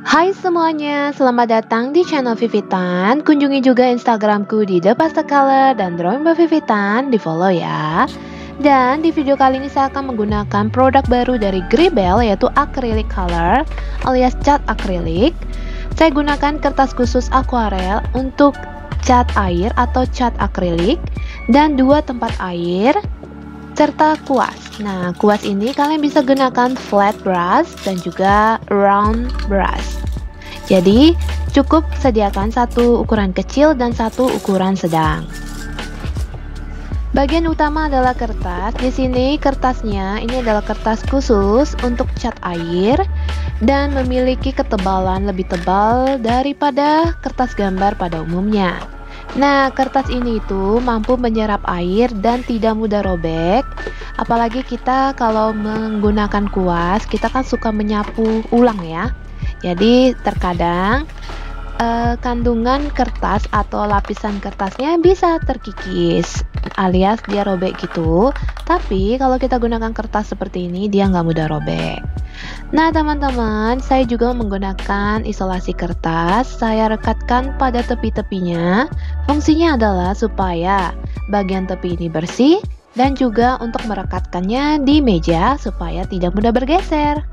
Hai semuanya, selamat datang di channel Vivitan. Kunjungi juga Instagramku di The Pastel Color dan Drawing by Vivitan, di follow ya. Dan di video kali ini saya akan menggunakan produk baru dari Gribel, yaitu acrylic color alias cat akrilik. Saya gunakan kertas khusus akuarel untuk cat air atau cat akrilik dan 2 tempat air serta kuas. Nah, kuas ini kalian bisa gunakan flat brush dan juga round brush. Jadi, cukup sediakan satu ukuran kecil dan satu ukuran sedang. Bagian utama adalah kertas. Di sini kertasnya ini adalah kertas khusus untuk cat air dan memiliki ketebalan lebih tebal daripada kertas gambar pada umumnya. Nah, kertas ini itu mampu menyerap air dan tidak mudah robek. Apalagi kita kalau menggunakan kuas, kita kan suka menyapu ulang ya. Jadi terkadang kandungan kertas atau lapisan kertasnya bisa terkikis alias dia robek gitu. Tapi kalau kita gunakan kertas seperti ini, dia nggak mudah robek. Nah teman-teman, saya juga menggunakan isolasi kertas. Saya rekatkan pada tepi-tepinya. Fungsinya adalah supaya bagian tepi ini bersih dan juga untuk merekatkannya di meja supaya tidak mudah bergeser.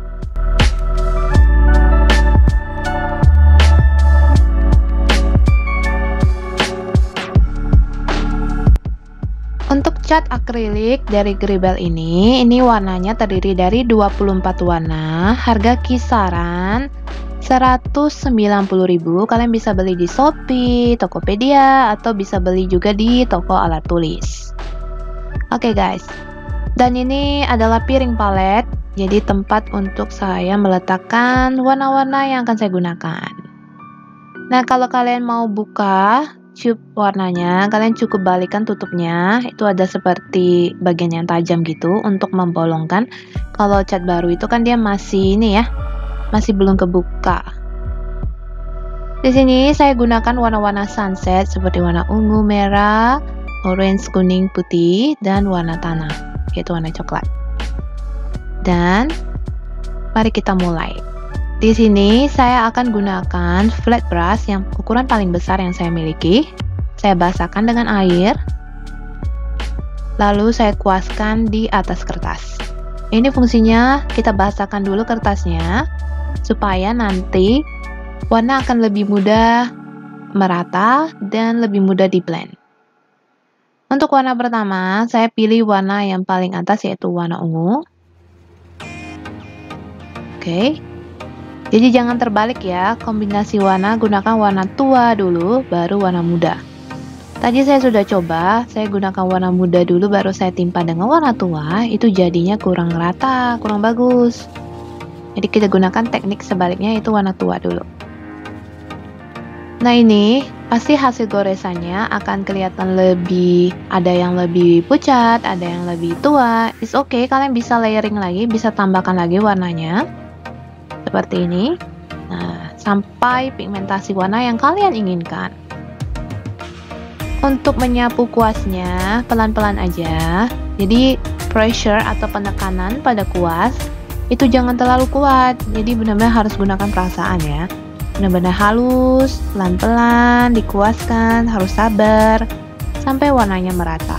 Untuk cat akrilik dari Gribel ini warnanya terdiri dari 24 warna, harga kisaran 190.000. Kalian bisa beli di Shopee, Tokopedia, atau bisa beli juga di toko alat tulis. Oke guys, dan ini adalah piring palet, jadi tempat untuk saya meletakkan warna-warna yang akan saya gunakan. Nah, kalau kalian mau buka tube warnanya, kalian cukup balikkan tutupnya. Itu ada seperti bagian yang tajam gitu untuk membolongkan. Kalau cat baru itu kan dia masih ini ya, masih belum kebuka. Di sini saya gunakan warna-warna sunset seperti warna ungu, merah, orange, kuning, putih, dan warna tanah, yaitu warna coklat. Dan mari kita mulai. Di sini saya akan gunakan flat brush yang ukuran paling besar yang saya miliki. Saya basahkan dengan air, lalu saya kuaskan di atas kertas. Ini fungsinya kita basahkan dulu kertasnya supaya nanti warna akan lebih mudah merata dan lebih mudah di blend. Untuk warna pertama, saya pilih warna yang paling atas yaitu warna ungu. Oke. Jadi jangan terbalik ya, kombinasi warna gunakan warna tua dulu, baru warna muda. Tadi saya sudah coba, saya gunakan warna muda dulu, baru saya timpa dengan warna tua, itu jadinya kurang rata, kurang bagus. Jadi kita gunakan teknik sebaliknya, itu warna tua dulu. Nah ini, pasti hasil goresannya akan kelihatan lebih, ada yang lebih pucat, ada yang lebih tua. It's okay, kalian bisa layering lagi, bisa tambahkan lagi warnanya. Seperti ini. Nah, sampai pigmentasi warna yang kalian inginkan. Untuk menyapu kuasnya pelan-pelan aja. Jadi pressure atau penekanan pada kuas itu jangan terlalu kuat. Jadi benar-benar harus gunakan perasaan ya. Benar-benar halus, pelan-pelan dikuaskan, harus sabar sampai warnanya merata.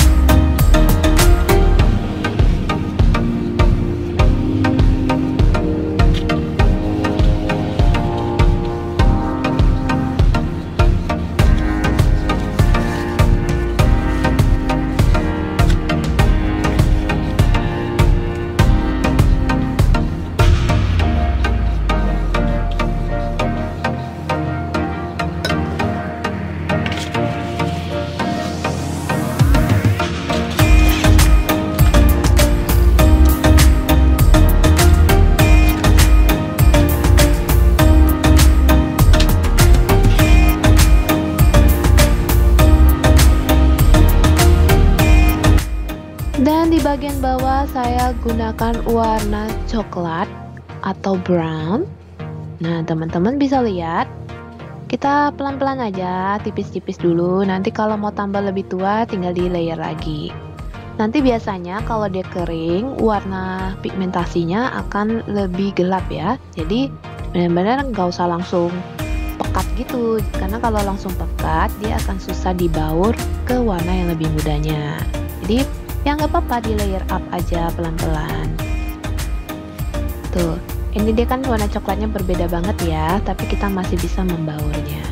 Dan di bagian bawah saya gunakan warna coklat atau brown. Nah teman-teman bisa lihat, kita pelan-pelan aja, tipis-tipis dulu. Nanti kalau mau tambah lebih tua tinggal di layer lagi. Nanti biasanya kalau dia kering, warna pigmentasinya akan lebih gelap ya. Jadi Benar-benar nggak usah langsung pekat gitu, karena kalau langsung pekat dia akan susah dibaur ke warna yang lebih mudanya. Jadi ya nggak apa-apa, di layer up aja pelan-pelan. Tuh, ini dia kan warna coklatnya berbeda banget ya, tapi kita masih bisa membaurnya.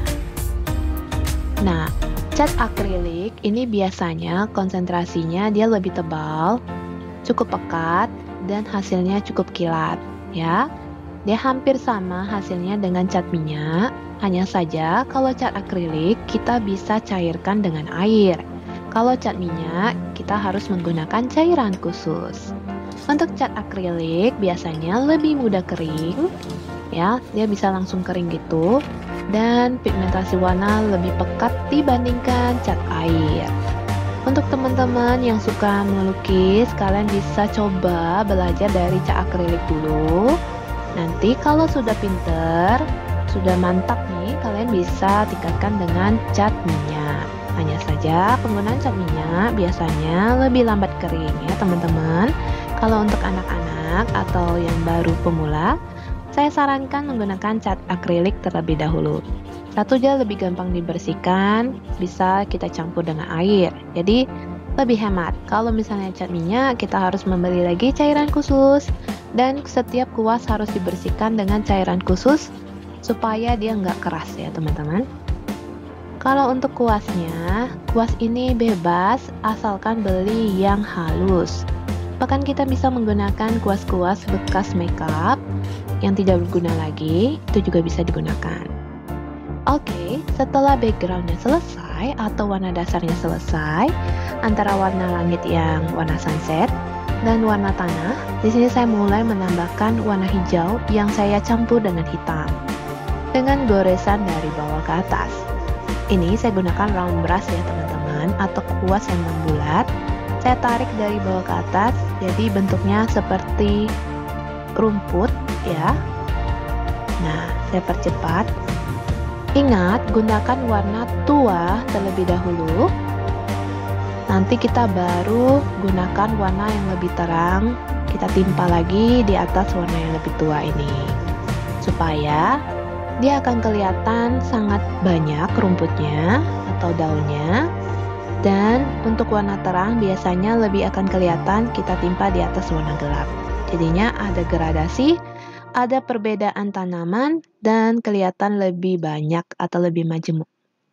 Nah, cat akrilik ini biasanya konsentrasinya dia lebih tebal, cukup pekat, dan hasilnya cukup kilat ya. Dia hampir sama hasilnya dengan cat minyak, hanya saja kalau cat akrilik kita bisa cairkan dengan air. Kalau cat minyak kita harus menggunakan cairan khusus. Untuk cat akrilik biasanya lebih mudah kering ya, dia bisa langsung kering gitu, dan pigmentasi warna lebih pekat dibandingkan cat air. Untuk teman-teman yang suka melukis, kalian bisa coba belajar dari cat akrilik dulu. Nanti kalau sudah pinter, sudah mantap nih, kalian bisa tingkatkan dengan cat minyak. Hanya saja penggunaan cat minyak biasanya lebih lambat kering ya teman-teman. Kalau untuk anak-anak atau yang baru pemula, saya sarankan menggunakan cat akrilik terlebih dahulu. Satu aja lebih gampang dibersihkan, bisa kita campur dengan air. Jadi lebih hemat. Kalau misalnya cat minyak, kita harus membeli lagi cairan khusus, dan setiap kuas harus dibersihkan dengan cairan khusus supaya dia nggak keras ya teman-teman. Kalau untuk kuasnya, kuas ini bebas asalkan beli yang halus. Bahkan kita bisa menggunakan kuas-kuas bekas makeup yang tidak berguna lagi, itu juga bisa digunakan. Oke, setelah backgroundnya selesai atau warna dasarnya selesai, antara warna langit yang warna sunset dan warna tanah, di sini saya mulai menambahkan warna hijau yang saya campur dengan hitam dengan goresan dari bawah ke atas. Ini saya gunakan round brush ya teman-teman, atau kuas yang membulat. Saya tarik dari bawah ke atas, jadi bentuknya seperti rumput ya. Nah, saya percepat. Ingat, gunakan warna tua terlebih dahulu. Nanti kita baru gunakan warna yang lebih terang. Kita timpa lagi di atas warna yang lebih tua ini. Supaya dia akan kelihatan sangat banyak rumputnya atau daunnya. Dan untuk warna terang biasanya lebih akan kelihatan kita timpa di atas warna gelap. Jadinya ada gradasi, ada perbedaan tanaman, dan kelihatan lebih banyak atau lebih majemuk.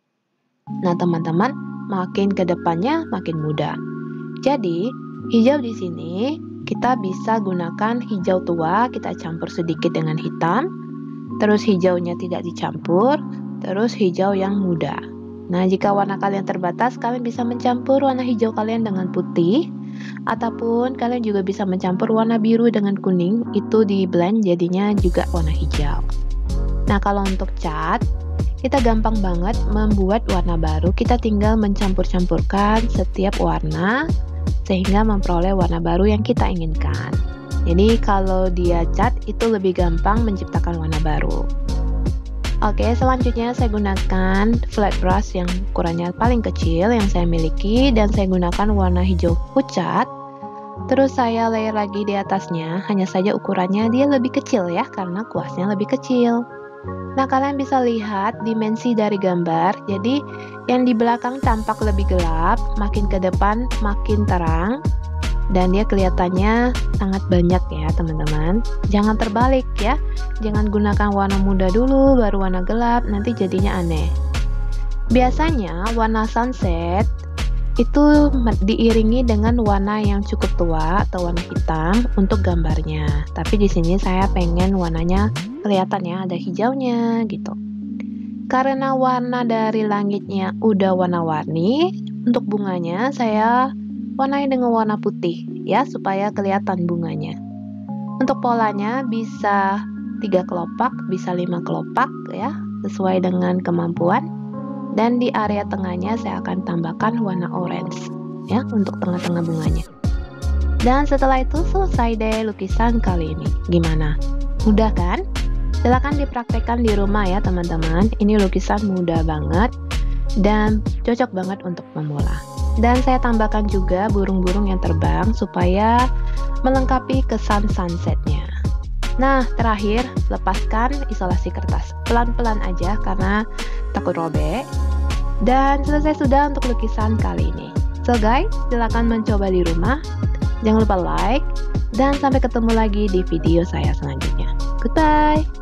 Nah teman-teman, makin ke depannya makin mudah. Jadi hijau di sini kita bisa gunakan hijau tua, kita campur sedikit dengan hitam, terus hijaunya tidak dicampur, terus hijau yang muda. Nah jika warna kalian terbatas, kalian bisa mencampur warna hijau kalian dengan putih, ataupun kalian juga bisa mencampur warna biru dengan kuning, itu di blend jadinya juga warna hijau. Nah kalau untuk cat, kita gampang banget membuat warna baru, kita tinggal mencampur-campurkan setiap warna sehingga memperoleh warna baru yang kita inginkan. Jadi kalau dia cat itu lebih gampang menciptakan warna baru. Oke, selanjutnya saya gunakan flat brush yang ukurannya paling kecil yang saya miliki, dan saya gunakan warna hijau pucat. Terus saya layer lagi di atasnya, hanya saja ukurannya dia lebih kecil ya, karena kuasnya lebih kecil. Nah, kalian bisa lihat dimensi dari gambar, jadi yang di belakang tampak lebih gelap, makin ke depan makin terang, dan dia kelihatannya sangat banyak ya teman-teman. Jangan terbalik ya, jangan gunakan warna muda dulu baru warna gelap, nanti jadinya aneh. Biasanya warna sunset itu diiringi dengan warna yang cukup tua atau warna hitam untuk gambarnya, tapi di sini saya pengen warnanya kelihatan ya, ada hijaunya gitu. Karena warna dari langitnya udah warna-warni, untuk bunganya saya warnai dengan warna putih ya, supaya kelihatan bunganya. Untuk polanya bisa 3 kelopak, bisa 5 kelopak ya, sesuai dengan kemampuan. Dan di area tengahnya saya akan tambahkan warna orange ya, untuk tengah-tengah bunganya. Dan setelah itu selesai deh lukisan kali ini. Gimana? Mudah kan? Silahkan dipraktekkan di rumah ya teman-teman. Ini lukisan mudah banget dan cocok banget untuk pemula. Dan saya tambahkan juga burung-burung yang terbang supaya melengkapi kesan sunsetnya. Nah, terakhir, lepaskan isolasi kertas. Pelan-pelan aja karena takut robek. Dan selesai sudah untuk lukisan kali ini. So guys, silakan mencoba di rumah. Jangan lupa like. Dan sampai ketemu lagi di video saya selanjutnya. Goodbye!